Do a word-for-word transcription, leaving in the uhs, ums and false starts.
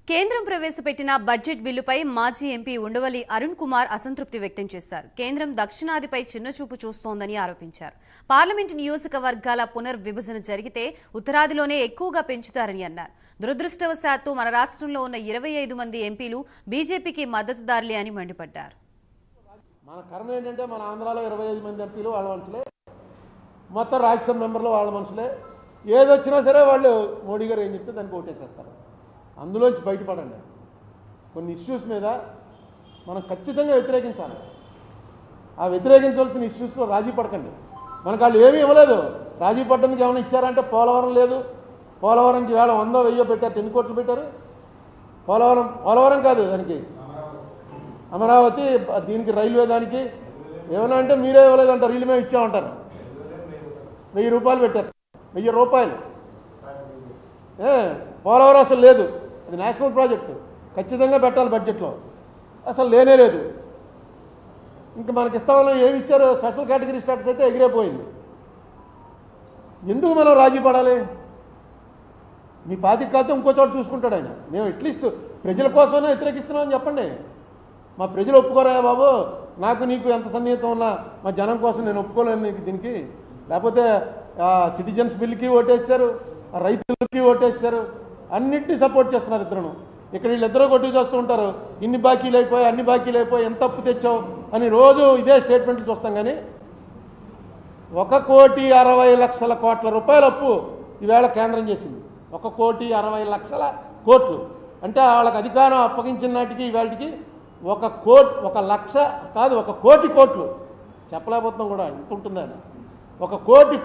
కేంద్రం ప్రవేశపెట్టిన బడ్జెట్ బిల్లుపై మాజీ ఎంపీ ఉండవల్లి అరుణ్ కుమార్ అసంతృప్తి వ్యక్తం చేశారు. కేంద్రం దక్షిణాదిపై చిన్నచూపు చూస్తోందని ఆరోపించారు. పార్లమెంటు నియోజకవర్గాల పునర్విభజన జరిగితే ఉత్తరాదిలోనే ఎక్కువగా పెంచుతారని అన్నారు. దురదృష్టవశాత్తు మన రాష్ట్రంలో ఉన్న ఇరవై ఐదు మంది ఎంపీలు బీజేపీకి మద్దతుదారులే అని మండిపడ్డారు. మన కర్మ ఏంటంటే మన ఆంధ్రాలో ఇరవై ఐదు మంది ఎంపీలు వాళ్ళ మనుషులే, మొత్తం రాజ్యసభ మెంబర్లు వాళ్ళ మనుషులే. ఏదొచ్చినా సరే వాళ్ళు మోడీ గారు ఏం చెప్తే దానికి ఓటేసేస్తారు. అందులోంచి బయటపడండి. కొన్ని ఇష్యూస్ మీద మనం ఖచ్చితంగా వ్యతిరేకించాలి. ఆ వ్యతిరేకించవలసిన ఇష్యూస్లో రాజీ పడకండి. మనకు వాళ్ళు ఏమీ ఇవ్వలేదు. రాజీ పడడానికి ఏమైనా ఇచ్చారంటే పోలవరం లేదు. పోలవరంకి వేళ వందో వెయ్యో పెట్టారు. ఎన్ని కోట్లు పెట్టారు? పోలవరం పోలవరం కాదు, దానికి అమరావతి, దీనికి రైల్వే, దానికి ఏమైనా అంటే మీరే ఇవ్వలేదంటారు, వీళ్ళు మేము ఇచ్చామంటారు. వెయ్యి రూపాయలు పెట్టారు, వెయ్యి రూపాయలు. పోలవరం అసలు లేదు, అది నేషనల్ ప్రాజెక్టు, ఖచ్చితంగా పెట్టాలి బడ్జెట్లో. అసలు లేనే లేదు. ఇంకా మనకి ఇస్తామని ఏమి ఇచ్చారు? స్పెషల్ కేటగిరీ స్టాటస్ అయితే ఎగిరైపోయింది. ఎందుకు మనం రాజీ పడాలి? మీ పాతిక కాదు ఇంకో చోట చూసుకుంటాడు ఆయన. మేము అట్లీస్ట్ ప్రజల కోసమైనా వ్యతిరేకిస్తున్నామని చెప్పండి. మా ప్రజలు ఒప్పుకోరా బాబు, నాకు నీకు ఎంత సన్నిహితం ఉన్నా మా జనం కోసం నేను ఒప్పుకోలేను నీకు దీనికి. లేకపోతే సిటిజన్స్ బిల్కి ఓటేసారు, రైతులకి ఓటేసారు, అన్నింటినీ సపోర్ట్ చేస్తున్నారు ఇద్దరు. ఇక్కడ వీళ్ళిద్దరూ కొట్టి చేస్తూ ఉంటారు, ఇన్ని బాకీలు అయిపోయి అన్ని బాకీలు అయిపోయి ఎంత అప్పు తెచ్చావు అని రోజు ఇదే స్టేట్మెంట్లు చూస్తాం. కానీ ఒక కోటి అరవై లక్షల కోట్ల రూపాయల అప్పు ఈవేళ కేంద్రం చేసింది. ఒక కోటి అరవై లక్షల కోట్లు అంటే వాళ్ళకి అధికారం అప్పగించిన నాటికి ఈవేళకి ఒక కోటి ఒక లక్ష కాదు ఒక కోటి కోట్లు చెప్పలేకపోతున్నాం కూడా. ఇంత ఉంటుందని ఒక కోటి